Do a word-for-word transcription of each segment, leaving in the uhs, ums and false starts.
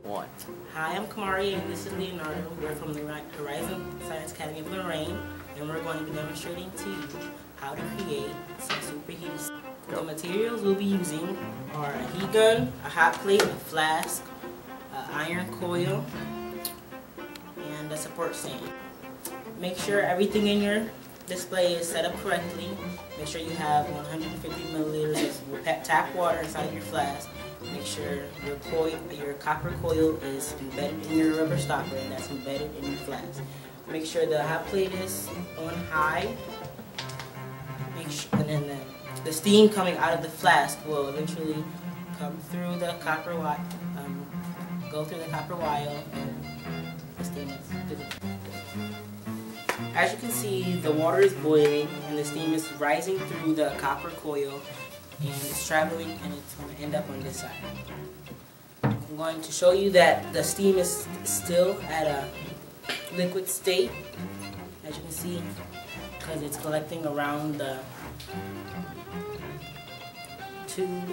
one. Hi, I'm Kamari and this is Leonardo. We're from the Horizon Science Academy of Lorraine, and we're going to be demonstrating to you how to create some superheated steam. The materials we'll be using are a heat gun, a hot plate, a flask, an iron coil, and a support stand. Make sure everything in your display is set up correctly. Make sure you have one hundred fifty milliliters of tap water inside of your flask. Make sure your coil, your copper coil is embedded in your rubber stopper, and that's embedded in your flask. Make sure the hot plate is on high. Make sure, and then the, the steam coming out of the flask will eventually come through the copper wire, um, go through the copper wire, and the steam is good. As you can see, the water is boiling and the steam is rising through the copper coil, and it's traveling and it's going to end up on this side. I'm going to show you that the steam is still at a liquid state, as you can see, because it's collecting around the tube.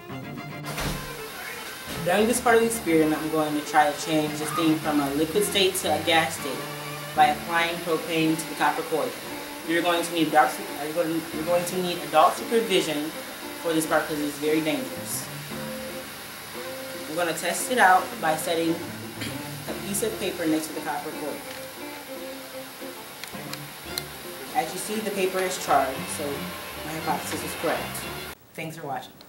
During this part of the experiment, I'm going to try to change the steam from a liquid state to a gas state by applying propane to the copper coil. You're going to need adult, you're going to need adult supervision for this part because it's very dangerous. We're going to test it out by setting a piece of paper next to the copper coil. As you see, the paper is charged, so my hypothesis is correct. Thanks for watching.